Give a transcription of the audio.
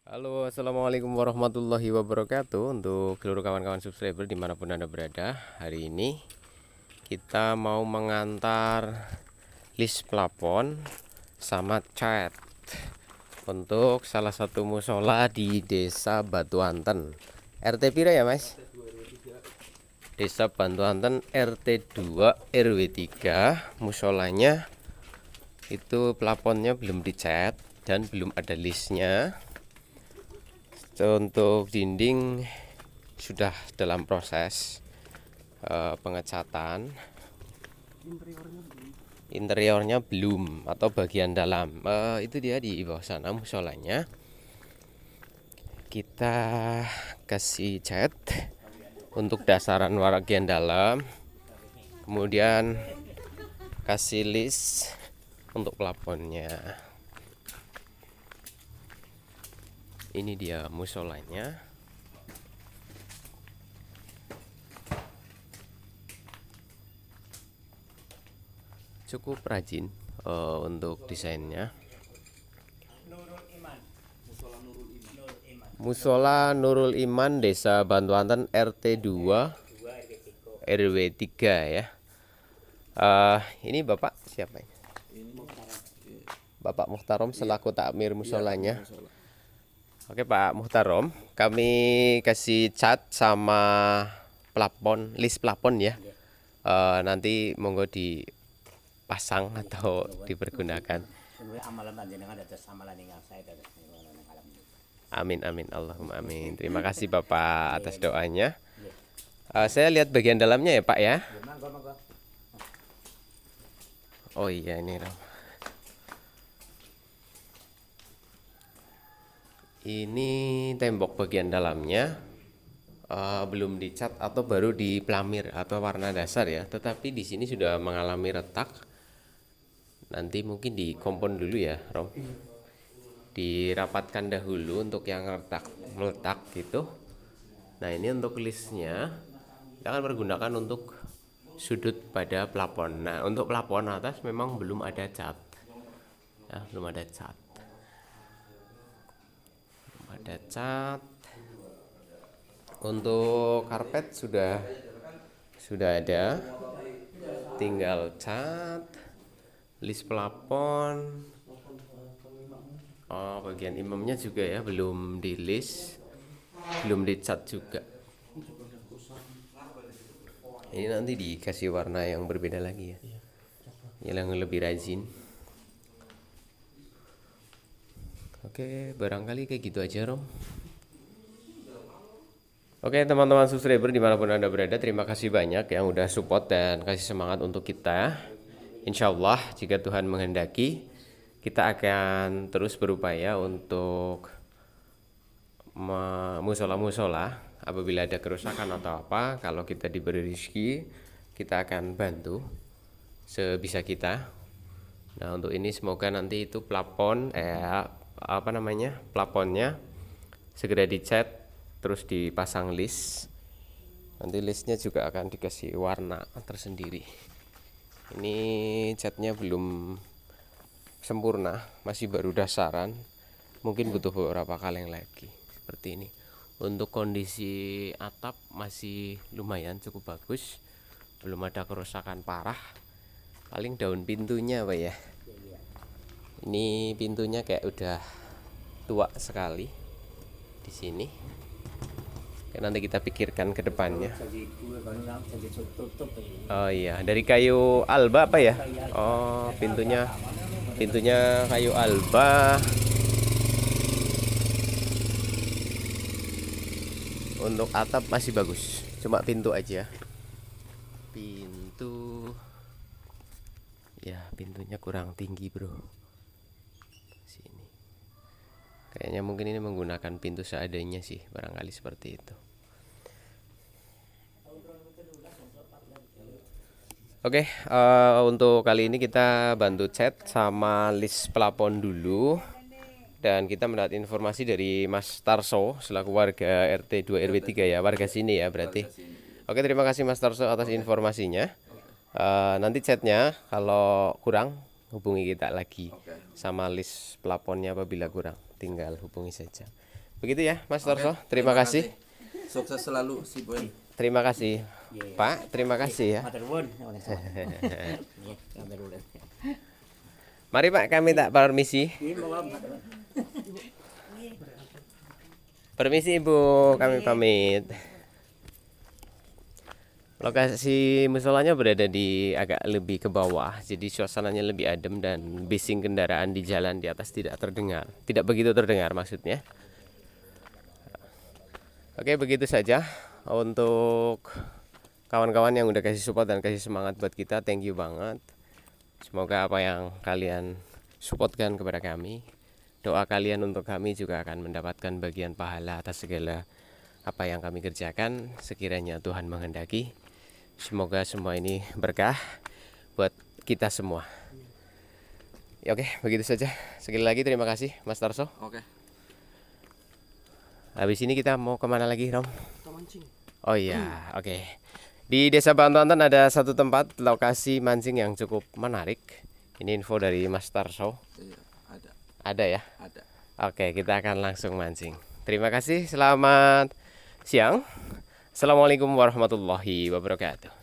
Halo, assalamualaikum warahmatullahi wabarakatuh. Untuk seluruh kawan-kawan subscriber dimanapun anda berada, hari ini kita mau mengantar list plafon sama cat untuk salah satu musola di Desa Batuanten, RT pira ya mas? Desa Batuanten RT 2 RW 3. Musolanya itu plafonnya belum dicat dan belum ada listnya. Untuk dinding sudah dalam proses pengecatan, interiornya belum, atau bagian dalam itu dia di bawah sana musolanya. Kita kasih cat untuk dasaran bagian dalam, kemudian kasih list untuk plafonnya. Ini dia musolanya. Cukup rajin untuk desainnya. Musola Nurul Iman, Desa Batuanten RT 2 RW 3 ya. Ini Bapak siapa ini? Bapak Muhtarom selaku takmir musolanya. Oke Pak Muhtarom, kami kasih cat sama plafon, list plafon ya. Nanti monggo dipasang atau dipergunakan. Amin amin Allahumma amin. Terima kasih Bapak atas doanya. Saya lihat bagian dalamnya ya Pak ya. Oh iya ini Ram. Ini tembok bagian dalamnya belum dicat atau baru dipelamir atau warna dasar ya, tetapi di sini sudah mengalami retak. Nanti mungkin dikompon dulu ya, Rom. Dirapatkan dahulu untuk yang meletak gitu. Nah ini untuk listnya kita akan pergunakan untuk sudut pada plafon. Nah untuk plafon atas memang belum ada cat, ya, belum ada cat. Ada cat. Untuk karpet sudah ada, tinggal cat. List plafon, bagian imamnya juga ya belum di list, belum dicat juga. Ini nanti dikasih warna yang berbeda lagi ya, yang lebih rajin. Oke, barangkali kayak gitu aja Rom. Oke teman-teman subscriber dimanapun anda berada, terima kasih banyak yang udah support dan kasih semangat untuk kita. Insya Allah jika Tuhan menghendaki, kita akan terus berupaya untuk musola-musola. Apabila ada kerusakan atau apa, kalau kita diberi rezeki, kita akan bantu sebisa kita. Nah untuk ini semoga nanti itu plafonnya segera dicat, terus dipasang list. Nanti listnya juga akan dikasih warna tersendiri. Ini catnya belum sempurna, masih baru dasaran, mungkin butuh beberapa kaleng lagi seperti ini. Untuk kondisi atap masih lumayan cukup bagus, belum ada kerusakan parah. Paling daun pintunya Pak ya, ini pintunya kayak udah tua sekali di sini. Nanti kita pikirkan ke depannya. Oh iya, dari kayu alba apa ya? Oh, pintunya kayu alba. Untuk atap masih bagus, cuma pintu aja. Pintu ya, pintunya kurang tinggi bro. Sini kayaknya mungkin ini menggunakan pintu seadanya sih, barangkali seperti itu. Oke, untuk kali ini kita bantu cat sama list plafon dulu. Dan kita mendapat informasi dari Mas Tarso selaku warga RT 2 RW 3 ya, warga sini ya berarti. Oke, terima kasih Mas Tarso atas informasinya. Nanti catnya kalau kurang hubungi kita lagi, sama list plafonnya apabila kurang tinggal hubungi saja. Begitu ya Mas Tarso. Oke, Terima kasih. Sukses selalu si Boy. Terima kasih Pak. Terima kasih ya. Mari Pak, kami tak permisi. Permisi Ibu, kami pamit. Lokasi musolanya berada di agak lebih ke bawah, jadi suasananya lebih adem dan bising kendaraan di jalan di atas tidak terdengar. Tidak begitu terdengar maksudnya. Oke, begitu saja untuk kawan-kawan yang udah kasih support dan kasih semangat buat kita. Thank you banget. Semoga apa yang kalian supportkan kepada kami, doa kalian untuk kami juga akan mendapatkan bagian pahala atas segala apa yang kami kerjakan, sekiranya Tuhan menghendaki. Semoga semua ini berkah buat kita semua. Ya oke, begitu saja. Sekali lagi terima kasih Mas Tarso. Oke. Habis ini kita mau kemana lagi, Rom? Oh iya, oke. Di Desa Bantuanten ada satu tempat lokasi mancing yang cukup menarik. Ini info dari Mas Tarso. Iya, ada. Ada ya? Ada. Oke, kita akan langsung mancing. Terima kasih, selamat siang. Assalamualaikum warahmatullahi wabarakatuh.